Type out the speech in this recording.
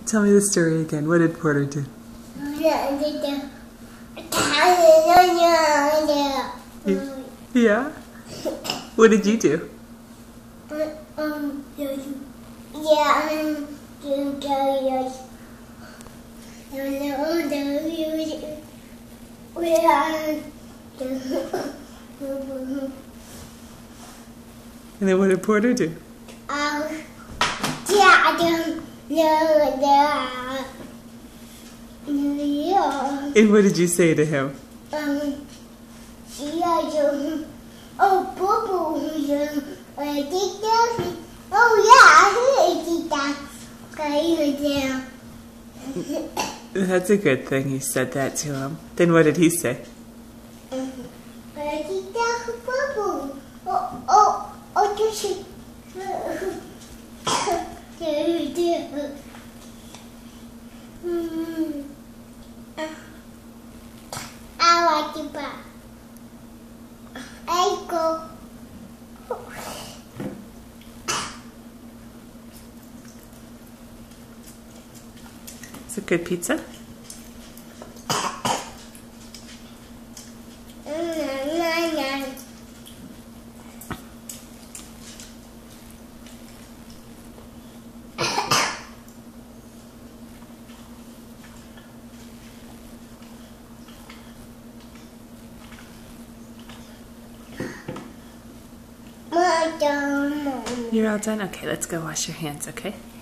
Tell me the story again. What did Porter do? Yeah? What did you do? And then what did Porter do? And what did you say to him? That's a good thing you said that to him. Then what did he say? Is it good pizza? You're all done? Okay, let's go wash your hands, okay?